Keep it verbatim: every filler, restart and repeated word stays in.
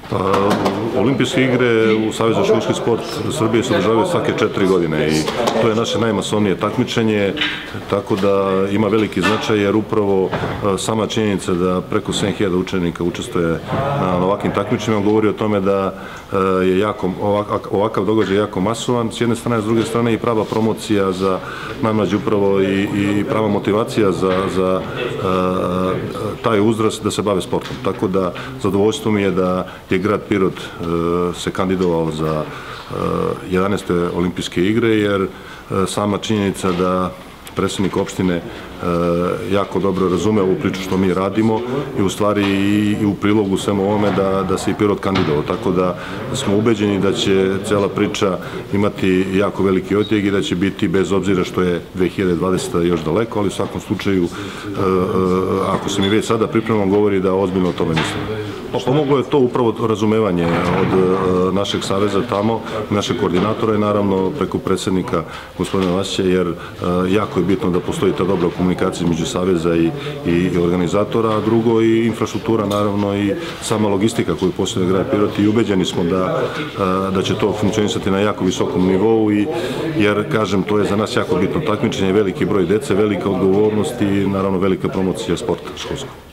Olimpijske igre u Savezu za školski sport Srbije se održavaju svake četiri godine i to je naše najmasovnije takmičenje, tako da ima veliki značaj jer upravo sama činjenica da preko sedam hiljada učenika učestvuje na ovakvim takmičenjima govori o tome da je jako, ovakav događaj jako masovan s jedne strane, s druge strane i prava promocija za najmlađe upravo i, i prava motivacija za, za taj uzrast da se bave sportom. Tako da zadovoljstvo mi je da je grad Pirot se kandidovao za jedanaeste olimpijske igre, jer sama činjenica da predsjednik opštine jako dobro razume ovu priču što mi radimo i u stvari i u prilogu svemu ovome da, da se i Pirot kandidovao. Tako da smo ubeđeni da će cela priča imati jako veliki otjeg i da će biti, bez obzira što je dve hiljade dvadeseta još daleko, ali u svakom slučaju, ako se mi već sada pripremamo, govori da ozbiljno o tome mislimo. Pomoglo je to upravo razumevanje od našeg saveza tamo, našeg koordinatora i naravno preko predsjednika gospodina Vasića, jer jako je bitno da postoji ta dobra komunikacija između saveza i, i organizatora, a drugo i infrastruktura, naravno i sama logistika koju posjeduje grad Pirot i ubeđeni smo da, da će to funkcionisati na jako visokom nivou, i, jer, kažem, to je za nas jako bitno takmičenje, veliki broj dece, velika odgovornost i naravno velika promocija sporta školskog.